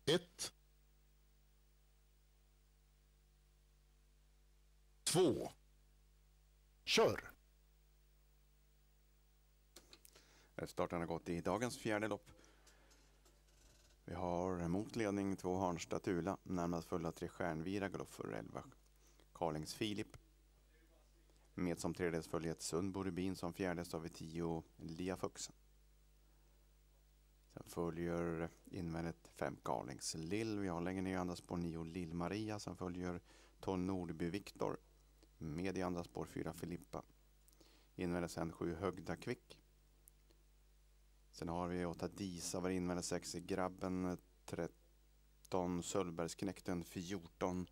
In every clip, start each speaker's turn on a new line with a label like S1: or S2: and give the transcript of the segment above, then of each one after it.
S1: 1, 2, kör!
S2: Starten har gått i dagens fjärde lopp. Vi har mot ledning 2 Harnstad Tula, närmast fulla 3 Stjärnvira galopp för 11 Karlings Filip. Med som tredjes följer ett Sundbo Rubin, som fjärdes har vi 10 Lia Fuxen. Sen följer invändigt 5 Karlings Lill. Vi har längre ner i andra spår 9 Lill Maria. Sen följer 12 Nordby Viktor. Med i andra spår 4 Filippa. Invändigt sen 7 Högda Kvick. Sen har vi 8 Disa var invändigt 6 Grabben, 13 Sölbergsknäkten, 14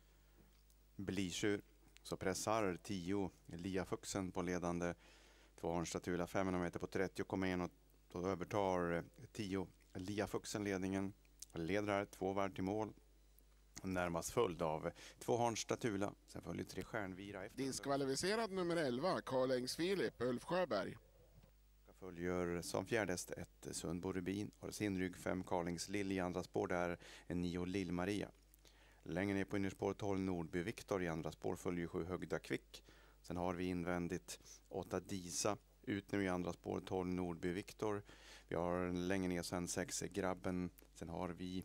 S2: Blisjur. Så pressar 10 Lia Fuxen på ledande 2 Harnstad Tula 500 meter på 30,1 och då övertar 10 Lia Fuxen ledningen. Leder här 2 varv till mål. Närmast följd av 2 Harnstad Tula. Sen följer 3 Stjärnvira efter.
S3: Diskvalificerad nummer 11, Karlings Filip, Ulf Sjöberg.
S2: Följer som fjärdest ett Sundbo Rubin. Har sin rygg 5 Karlings Lill i andra spår där en 9 Lill Maria. Längre ner på innerspår 12 Nordby Viktor, i andra spår följer 7 Högda Kvick. Sen har vi invändigt 8 Disa. Ut nu i andra spår 12 Nordby Viktor. Vi har längre ner sen 6 Grabben. Sen har vi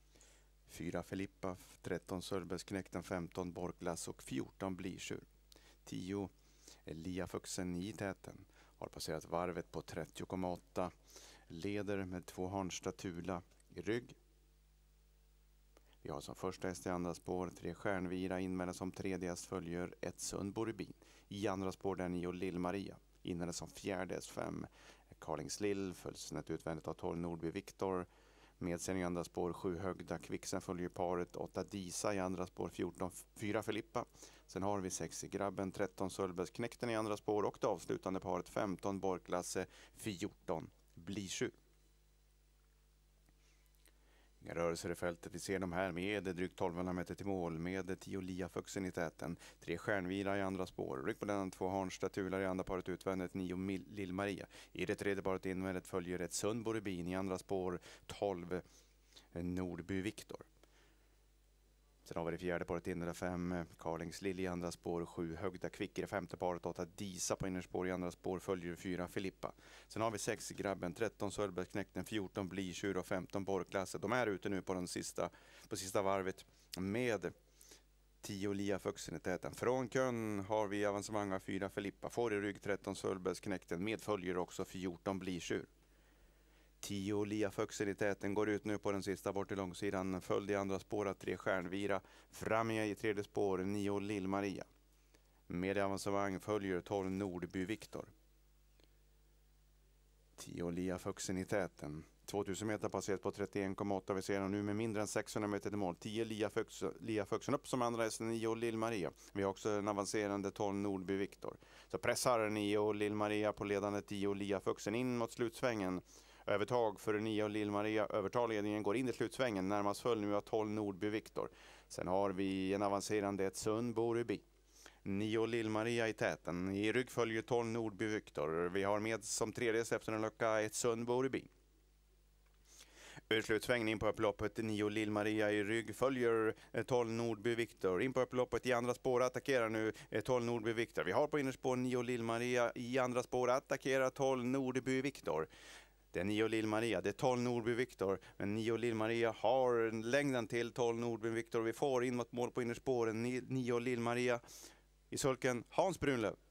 S2: 4 Filippa, 13 Sölbergsknäkten, 15 Borklas och 14 Blisjur. 10 Lia Fuxen i täten. Har passerat varvet på 30,8. Leder med 2 Harnstad Tula i rygg. Vi har som första häst i andra spår 3 Stjärnvira. Invändigt som tredje häst följer ett Sundbo Rubin. I andra spår där 9 Lill Maria. Invändigt som fjärde häst 5 Karlings Lill. Följs snett utvändigt av 12 Nordby Viktor. Med sen i andra spår 7 Högda Kvick. Sen följer paret 8 Disa i andra spår 4 Filippa. Sen har vi 6 Grabben, 13 Sölbergsknäkten i andra spår och det avslutande paret 15 Borklasse, 14 Blisjur. Inga rörelser i fältet. Vi ser de här med drygt 1200 meter till mål med 10 Lia Fuxen i täten. 3 Stjärnvira i andra spår. Ryck på den 2 Harnstad Tula i andra paret utvändigt 9 Lill Maria. I det tredje paret invändigt följer ett Sundbo Rubin, i andra spår 12 Nordby Viktor. Sen har vi det fjärde paret invändigt 5 Karlings Lill i andra spår, 7 Högda Kvick i det femte paret, 8 Disa på innerspår, i andra spår följer 4 Filippa. Sen har vi 6 Grabben, 13 Sölbergsknäkten, 14 Blisjur och 15 Borklasse. De är ute nu på sista varvet med 10 Lia Fuxen i täten. Från kön har vi avancemang av 4 Filippa. Får i rygg 13 Sölbergsknäkten, medföljer också 14 Blisjur. 10 Lia Fuxen i täten går ut nu på den sista bort i långsidan. Följd i andra spår av 3 Stjärnvira. Fram i tredje spår 9 Lill Maria. Med avancemang följer 12 Nordby Viktor. 10 Lia Fuxen i täten. 2000 meter passerat på 31,8. Vi ser dem nu med mindre än 600 meter till mål. 10 Lia Fuxen upp som andra hästen, 9 Lill Maria. Vi har också en avancerande 12 Nordby Viktor. Så pressar 9 Lill Maria på ledande 10 Lia Fuxen in mot slutsvängen. Övertag för 9 Lill Maria. Övertalledningen går in i slutsvängen. Närmast följd nu av 12 Nordby Viktor. Sen har vi en avancerande ett Sundbo Rubin. 9 Lill Maria i täten. I rygg följer 12 Nordby Viktor. Vi har med som tredje efter en lucka ett Sundbo Rubin. Ur slutsvängen in på upploppet 9 Lill Maria i rygg följer 12 Nordby Viktor. In på upploppet i andra spår attackerar nu 12 Nordby Viktor. Vi har på innerspår 9 Lill Maria, i andra spår attackerar 12 Nordby Viktor. Det är 9 Lill Maria, det är 12 Nordby Viktor. Men 9 Lill Maria har längden till 12 Nordby Viktor. Vi får in mot mål på innerspåren 9 Lill Maria. I sulken Hans Brunlöv.